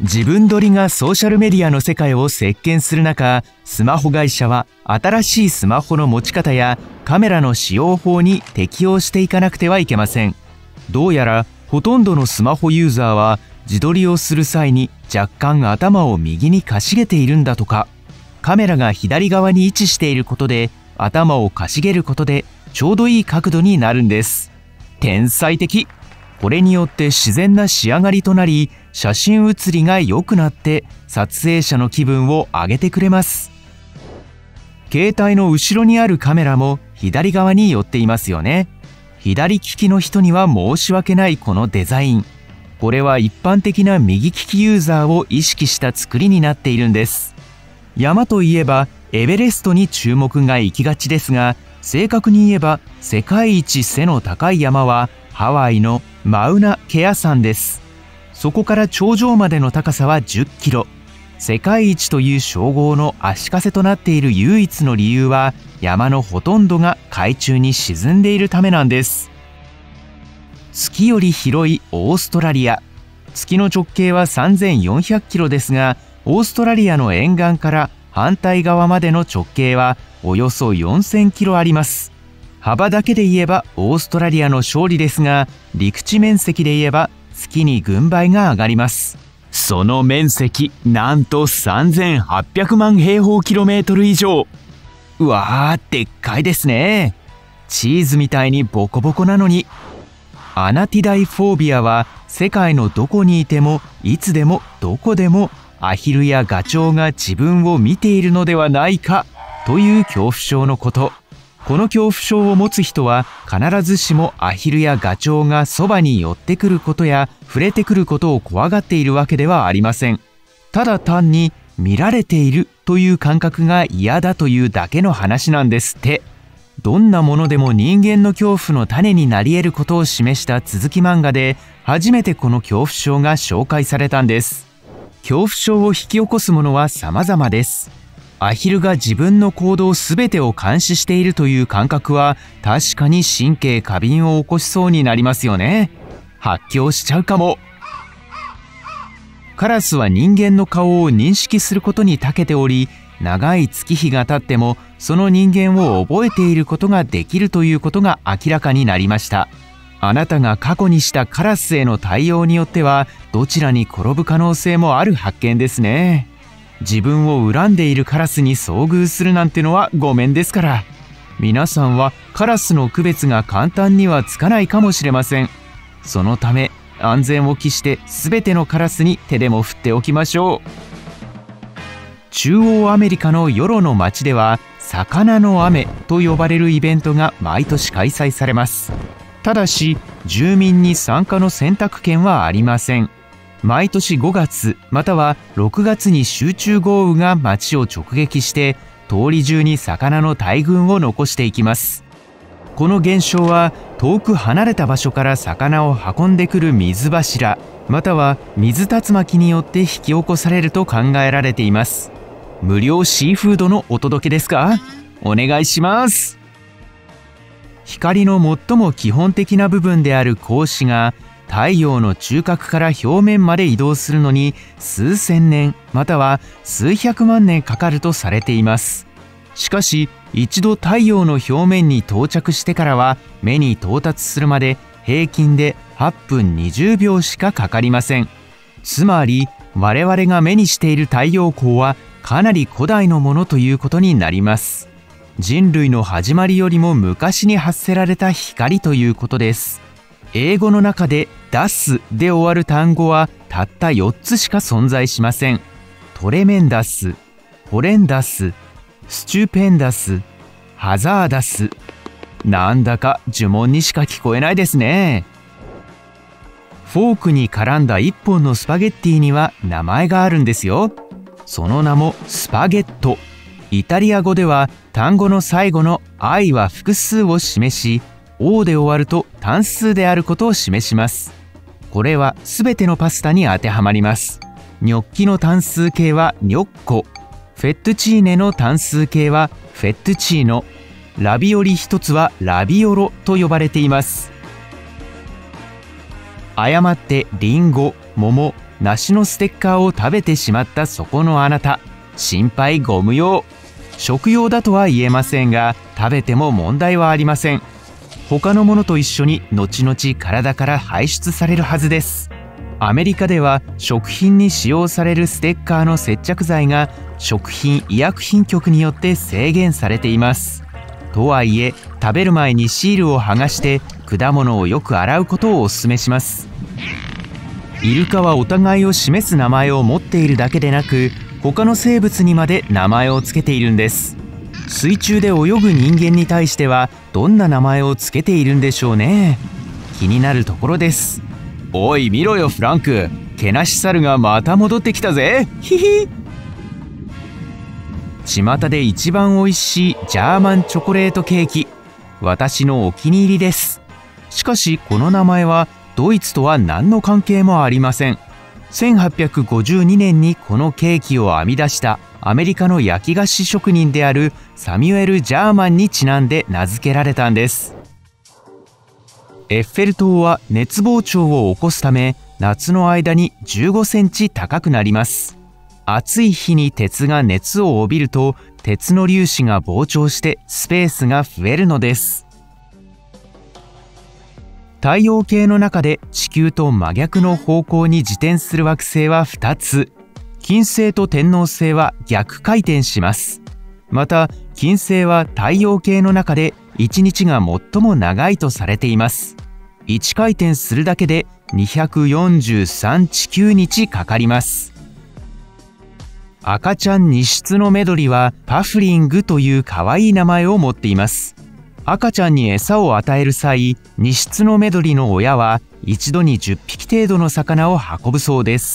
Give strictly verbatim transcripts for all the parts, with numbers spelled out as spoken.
自分撮りがソーシャルメディアの世界を席巻する中、スマホ会社は新しいスマホの持ち方やカメラの使用法に適応していかなくてはいけません。どうやらほとんどのスマホユーザーは自撮りをする際に若干頭を右にかしげているんだとか。カメラが左側に位置していることで頭をかしげることでちょうどいい角度になるんです。天才的。これによって自然な仕上がりとなり、写真写りが良くなって撮影者の気分を上げてくれます。携帯の後ろにあるカメラも左側に寄っていますよね。左利きの人には申し訳ないこのデザイン。これは一般的な右利きユーザーを意識した作りになっているんです。山といえばエベレストに注目が行きがちですが、正確に言えば世界一背の高い山はハワイのマウナ・ケア山です。そこから頂上までの高さはじゅっキロ。世界一という称号の足かせとなっている唯一の理由は、山のほとんどが海中に沈んでいるためなんです。月より広いオーストラリア。月の直径はさんぜんよんひゃくキロですが、オーストラリアの沿岸から反対側までの直径はおよそよんせんキロあります。幅だけで言えばオーストラリアの勝利ですが、陸地面積で言えば月に軍配が上がります。その面積、なんとさんぜんはっぴゃくまん平方キロメートル以上。うわー、でっかいですね。チーズみたいにボコボコなのに。アナティダイフォービアは世界のどこにいてもいつでもどこでもアヒルやガチョウが自分を見ているのではないかという恐怖症のこと。この恐怖症を持つ人は必ずしもアヒルやガチョウがそばに寄ってくることや触れてくることを怖がっているわけではありません。ただ単に見られているという感覚が嫌だというだけの話なんですって。どんなものでも人間の恐怖の種になり得ることを示した続き漫画で初めてこの恐怖症が紹介されたんです。恐怖症を引き起こすものは様々です。アヒルが自分の行動すべてを監視しているという感覚は確かに神経過敏を起こしそうになりますよね。発狂しちゃうかも。カラスは人間の顔を認識することに長けており、長い月日が経ってもその人間を覚えていることができるということが明らかになりました。あなたが過去にしたカラスへの対応によってはどちらに転ぶ可能性もある発見ですね。自分を恨んでいるカラスに遭遇するなんてのはごめんですから。皆さんはカラスの区別が簡単にはつかないかもしれません。そのため安全を期して全てのカラスに手でも振っておきましょう。中央アメリカの夜の街では魚の雨と呼ばれるイベントが毎年開催されます。ただし住民に参加の選択権はありません。毎年ごがつまたはろくがつに集中豪雨が街を直撃して通り中に魚の大群を残していきます。この現象は遠く離れた場所から魚を運んでくる水柱または水竜巻によって引き起こされると考えられています。無料シーフードのお届けですか？お願いします。光の最も基本的な部分である光子が太陽の中核から表面まで移動するのに数千年または数百万年かかるとされています。しかし一度太陽の表面に到着してからは目に到達するまで平均ではっぷんにじゅうびょうしかかかりません。つまり我々が目にしている太陽光はかなり古代のものということになります。人類の始まりよりも昔に発せられた光ということです。英語の中でダスで終わる単語はたったよっつしか存在しません。トレメンダス、ホレンダス、スチューペンダス、ハザーダス。なんだか呪文にしか聞こえないですね。フォークに絡んだ一本のスパゲッティには名前があるんですよ。その名もスパゲット。イタリア語では単語の最後の I は複数を示し、O で終わると単数であることを示します。これはすべてのパスタに当てはまります。ニョッキの単数形はニョッコ、フェットゥチーネの単数形はフェットゥチーノ、ラビオリ一つはラビオロと呼ばれています。誤ってリンゴ、桃、 梨のステッカーを食べてしまったそこのあなた、心配ご無用。食用だとは言えませんが、食べても問題はありません。他のものと一緒に後々体から排出されるはずです。アメリカでは食品に使用されるステッカーの接着剤が食品医薬品局によって制限されています。とはいえ、食べる前にシールを剥がして果物をよく洗うことをお勧めします。イルカはお互いを示す名前を持っているだけでなく、他の生物にまで名前を付けているんです。水中で泳ぐ人間に対してはどんな名前を付けているんでしょうね。気になるところです。おい見ろよフランク、けなし猿がまた戻ってきたぜ。ヒヒ。巷で一番おいしいジャーマンチョコレートケーキ、私のお気に入りです。しかしこの名前はドイツとは何の関係もありません。せんはっぴゃくごじゅうにねんにこのケーキを編み出したアメリカの焼き菓子職人であるサミュエル・ジャーマンにちなんで名付けられたんです。エッフェル塔は熱膨張を起こすため、夏の間にじゅうごセンチ高くなります。暑い日に鉄が熱を帯びると、鉄の粒子が膨張してスペースが増えるのです。太陽系の中で地球と真逆の方向に自転する惑星はふたつ。金星と天王星は逆回転します。また金星は太陽系の中でいちにちが最も長いとされています。いち回転するだけでにひゃくよんじゅうさん地球日かかります。赤ちゃん荷室のメドリはパフリングという可愛い名前を持っています。赤ちゃんに餌を与える際、荷室のメドリの親は一度にじゅっぴき程度の魚を運ぶそうです。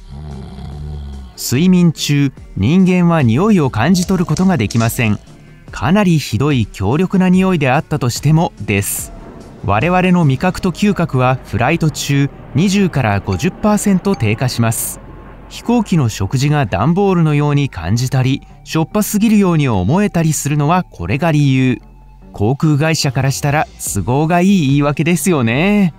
睡眠中、人間は匂いを感じ取ることができません。かなりひどい強力な匂いであったとしてもです。我々の味覚と嗅覚はフライト中にじゅうからごじゅっパーセント低下します。飛行機の食事が段ボールのように感じたり、しょっぱすぎるように思えたりするのはこれが理由。航空会社からしたら都合がいい言い訳ですよね。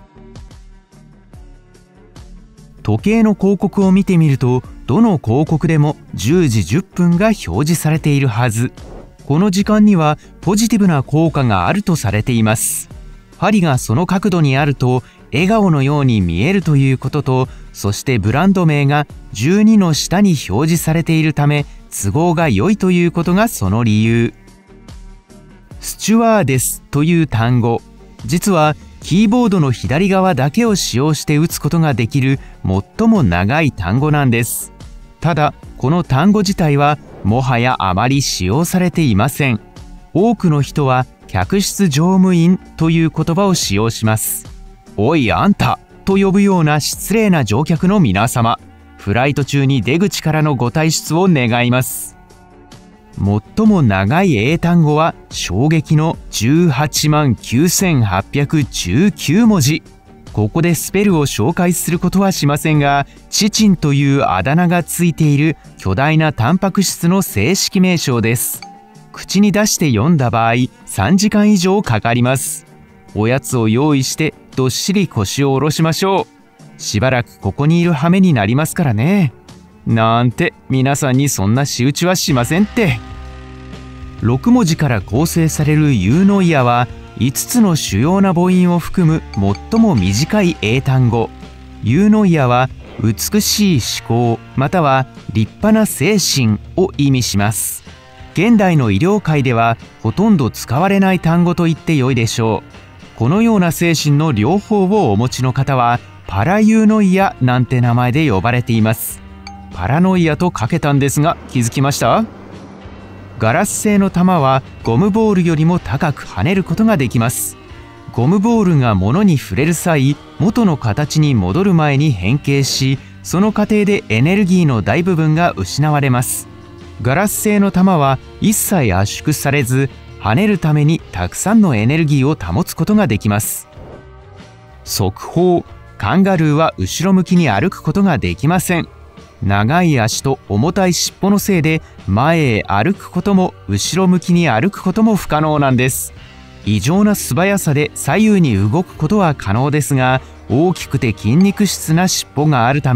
時計の広告を見てみると、どの広告でもじゅうじじゅっぷんが表示されているはず。この時間にはポジティブな効果があるとされています。針がその角度にあると笑顔のように見えるということと、そしてブランド名がじゅうにの下に表示されているため都合が良いということがその理由。スチュワーデスという単語、実はキーボードの左側だけを使用して打つことができる最も長い単語なんです。ただこの単語自体はもはやあまり使用されていません。多くの人は客室乗務員という言葉を使用します。おいあんたと呼ぶような失礼な乗客の皆様、フライト中に出口からのご退出を願います。最も長い英単語は衝撃のじゅうはちまんきゅうせんはっぴゃくじゅうきゅうもじ。ここでスペルを紹介することはしませんが、チチンというあだ名がついている巨大なタンパク質の正式名称です。口に出して読んだ場合さんじかん以上かかります。おやつを用意してどっしり腰を下ろしましょう。しばらくここにいる羽目になりますからね。なんて皆さんにそんな仕打ちはしませんって。ろくもじから構成されるユーノイアはいつつの主要な母音を含む最も短い英単語。ユーノイアは美しい思考または立派な精神を意味します。現代の医療界ではほとんど使われない単語と言ってよいでしょう。このような精神の両方をお持ちの方はパラユーノイアなんて名前で呼ばれています。パラノイアとかけたんですが気づきました？ガラス製の球はゴムボールよりも高く跳ねることができます。ゴムボールが物に触れる際、元の形に戻る前に変形し、その過程でエネルギーの大部分が失われます。ガラス製の球は一切圧縮されず、跳ねるためにたくさんのエネルギーを保つことができます。速報、カンガルーは後ろ向きに歩くことができません。長い足と重たい尻尾のせいで前へ歩くことも後ろ向きに歩くことも不可能なんです。異常な素早さで左右に動くことは可能ですが、大きくて筋肉質な尻尾があるため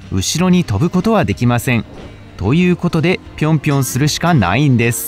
後ろに飛ぶことはできません。ということでぴょんぴょんするしかないんです。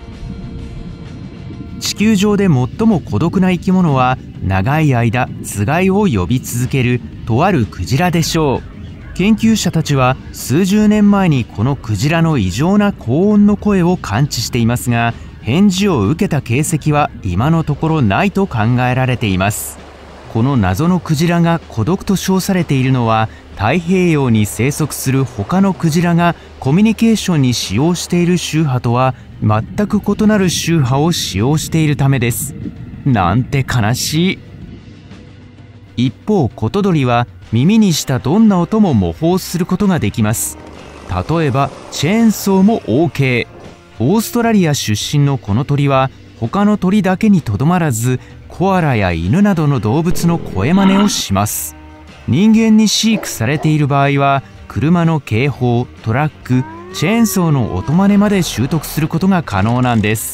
地球上で最も孤独な生き物は長い間つがいを呼び続けるとあるクジラでしょう。研究者たちは数十年前にこのクジラの異常な高音の声を感知していますが、返事を受けた形跡は今のところないと考えられています。この謎のクジラが孤独と称されているのは、太平洋に生息する他のクジラがコミュニケーションに使用している周波とは全く異なる周波を使用しているためです。なんて悲しい。一方、コトドリは耳にしたどんな音も模倣することができます。例えばチェーンソーも オーケー。オーストラリア出身のこの鳥は他の鳥だけにとどまらず、コアラや犬などの動物の声真似をします。人間に飼育されている場合は車の警報、トラック、チェーンソーの音真似まで習得することが可能なんです。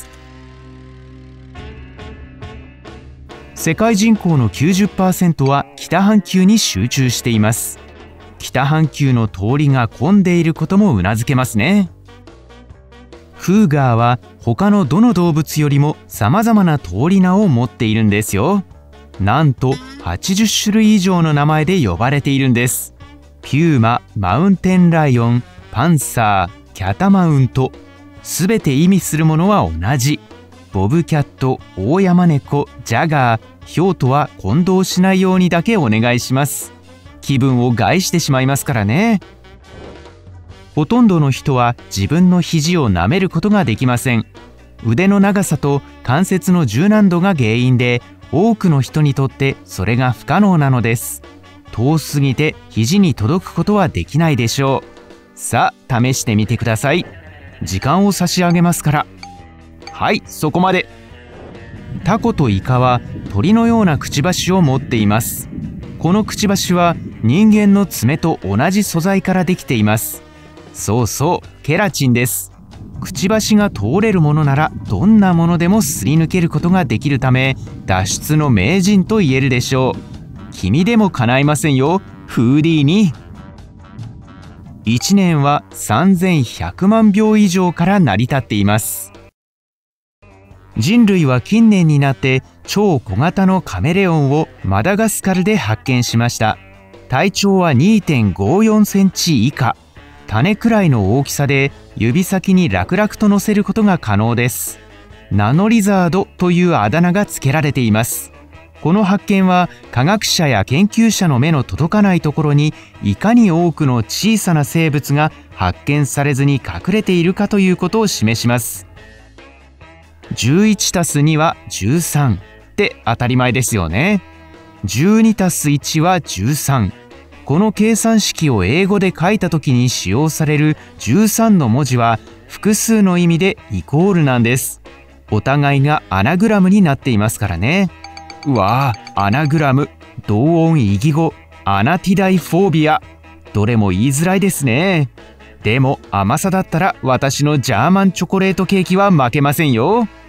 世界人口の きゅうじゅっパーセント は北半球に集中しています。北半球の通りが混んでいることもうなずけますね。フーガーは他のどの動物よりも様々な通り名を持っているんですよ。なんとはちじゅっしゅるい以上の名前で呼ばれているんです。ピューマ、マウンテンライオン、パンサー、キャタマウント、すべて意味するものは同じ。ボブキャット、オオヤマネコ、ジャガー、ヒョウとは混同しないようにだけお願いします。気分を害してしまいますからね。ほとんどの人は自分の肘を舐めることができません。腕の長さと関節の柔軟度が原因で、多くの人にとってそれが不可能なのです。遠すぎて肘に届くことはできないでしょう。さあ、試してみてください。時間を差し上げますから。はい、そこまで。タコとイカは鳥のようなくちばしを持っています。このくちばしは人間の爪と同じ素材からできています。そうそう、ケラチンです。くちばしが通れるものならどんなものでもすり抜けることができるため、脱出の名人と言えるでしょう。君でも叶いませんよ、フーディーに。いちねんはさんぜんひゃくまんびょう以上から成り立っています。人類は近年になって超小型のカメレオンをマダガスカルで発見しました。体長は にてんごよんセンチ以下。種くらいの大きさで指先に楽々と乗せることが可能です。ナノリザードというあだ名が付けられています。この発見は科学者や研究者の目の届かないところにいかに多くの小さな生物が発見されずに隠れているかということを示します。じゅういちたすにはじゅうさんって当たり前ですよね。じゅうにたすいちはじゅうさん。この計算式を英語で書いた時に使用されるじゅうさんの文字は複数の意味でイコールなんです。お互いがアナグラムになっていますからね。うわあ、アナグラム、同音異義語、アナティダイフォービア。どれも言いづらいですね。でも甘さだったら私のジャーマンチョコレートケーキは負けませんよ。